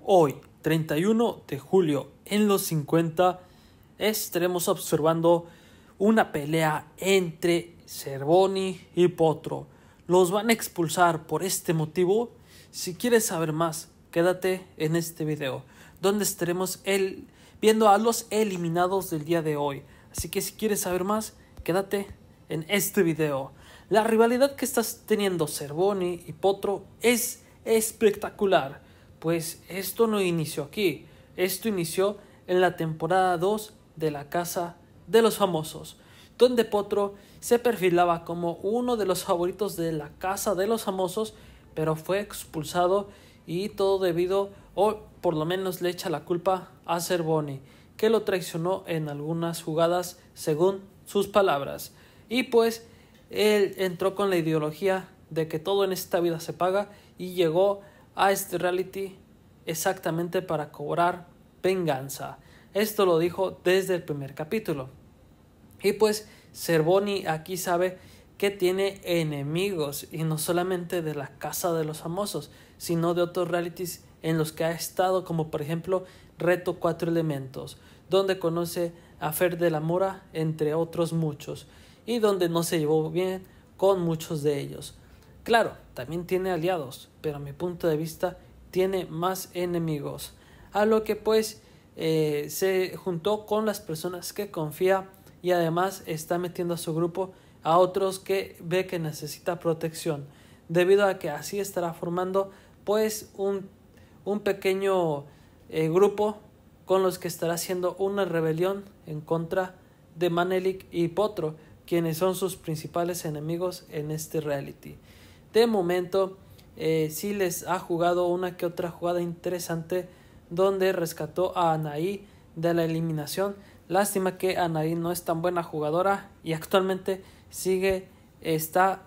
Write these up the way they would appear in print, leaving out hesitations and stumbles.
Hoy, 31 de julio, en los 50, estaremos observando una pelea entre Cervoni y Potro. ¿Los van a expulsar por este motivo? Si quieres saber más, quédate en este video, donde estaremos viendo a los eliminados del día de hoy. Así que si quieres saber más, quédate en este video. La rivalidad que estás teniendo Cervoni y Potro es espectacular. Pues esto no inició aquí, esto inició en la temporada 2 de La Casa de los Famosos, donde Potro se perfilaba como uno de los favoritos de La Casa de los Famosos, pero fue expulsado y todo debido, o por lo menos le echa la culpa a Cervoni, que lo traicionó en algunas jugadas según sus palabras. Y pues él entró con la ideología de que todo en esta vida se paga y llegó a este reality exactamente para cobrar venganza. Esto lo dijo desde el primer capítulo. Y pues Cervoni aquí sabe que tiene enemigos, y no solamente de La Casa de los Famosos, sino de otros realities en los que ha estado, como por ejemplo Reto 4 Elementos, donde conoce a Fer de la Mora, entre otros muchos, y donde no se llevó bien con muchos de ellos. Claro, también tiene aliados, pero a mi punto de vista tiene más enemigos, a lo que pues se juntó con las personas que confía, y además está metiendo a su grupo a otros que ve que necesita protección, debido a que así estará formando pues un pequeño grupo con los que estará haciendo una rebelión en contra de Manelik y Potro, quienes son sus principales enemigos en este reality. De momento sí les ha jugado una que otra jugada interesante, donde rescató a Anaí de la eliminación. Lástima que Anaí no es tan buena jugadora y actualmente está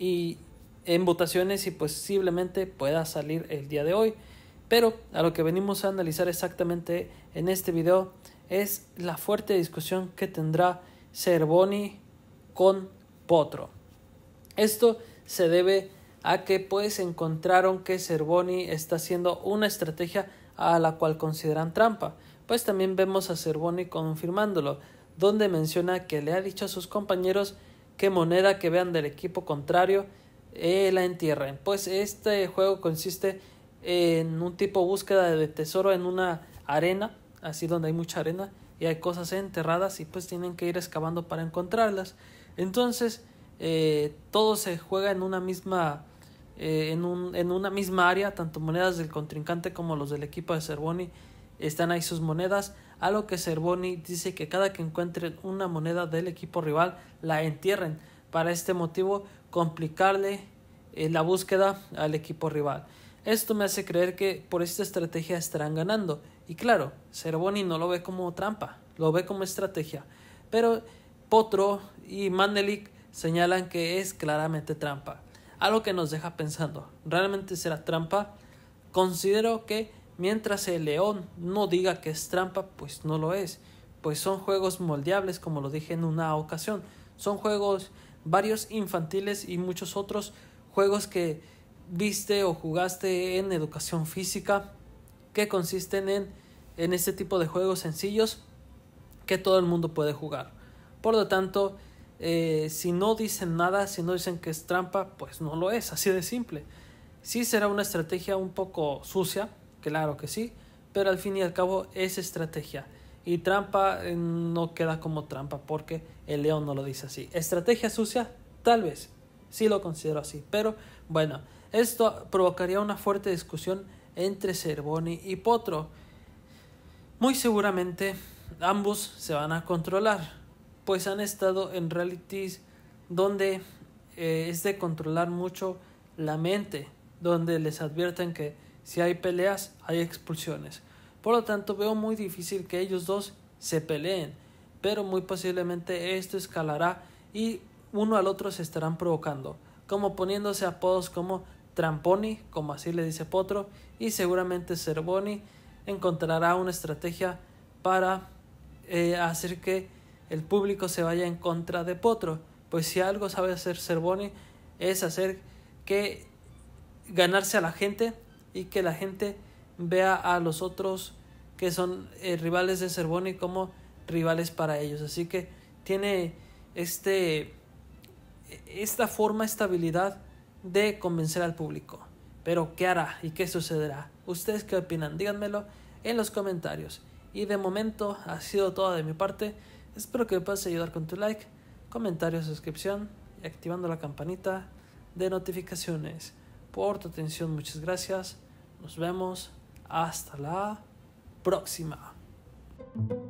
en votaciones y posiblemente pueda salir el día de hoy. Pero a lo que venimos a analizar exactamente en este video es la fuerte discusión que tendrá Cervoni con Potro. Esto se debe a que pues encontraron que Cervoni está haciendo una estrategia a la cual consideran trampa. Pues también vemos a Cervoni confirmándolo, donde menciona que le ha dicho a sus compañeros que moneda que vean del equipo contrario la entierren. Pues este juego consiste en un tipo búsqueda de tesoro en una arena, así donde hay mucha arena y hay cosas enterradas, y pues tienen que ir excavando para encontrarlas. Entonces todo se juega en una misma en una misma área, tanto monedas del contrincante como los del equipo de Cervoni están ahí sus monedas, a lo que Cervoni dice que cada que encuentren una moneda del equipo rival la entierren, para este motivo complicarle la búsqueda al equipo rival. Esto me hace creer que por esta estrategia estarán ganando, y claro, Cervoni no lo ve como trampa, lo ve como estrategia, pero Potro y Manelik señalan que es claramente trampa, algo que nos deja pensando, ¿realmente será trampa? Considero que mientras el león no diga que es trampa, pues no lo es, pues son juegos moldeables, como lo dije en una ocasión, son juegos varios infantiles y muchos otros juegos que viste o jugaste en educación física, que consisten en este tipo de juegos sencillos que todo el mundo puede jugar. Por lo tanto, si no dicen nada, si no dicen que es trampa, pues no lo es, así de simple. Sí será una estrategia un poco sucia, claro que sí, pero al fin y al cabo es estrategia. Y trampa no queda como trampa porque el león no lo dice así. Estrategia sucia, tal vez, sí lo considero así. Pero bueno, esto provocaría una fuerte discusión entre Cervoni y Potro. Muy seguramente ambos se van a controlar, pues han estado en realities donde es de controlar mucho la mente, donde les advierten que si hay peleas hay expulsiones. Por lo tanto, veo muy difícil que ellos dos se peleen, pero muy posiblemente esto escalará y uno al otro se estarán provocando, como poniéndose apodos como Tramponi, como así le dice Potro, y seguramente Cervoni encontrará una estrategia para hacer que el público se vaya en contra de Potro, pues si algo sabe hacer Cervoni es hacer que ganarse a la gente y que la gente vea a los otros que son rivales de Cervoni como rivales para ellos. Así que tiene esta forma, esta habilidad de convencer al público. Pero ¿qué hará y qué sucederá? ¿Ustedes qué opinan? Díganmelo en los comentarios. Y de momento ha sido todo de mi parte. Espero que me puedas ayudar con tu like, comentario, suscripción y activando la campanita de notificaciones. Por tu atención, muchas gracias. Nos vemos hasta la próxima.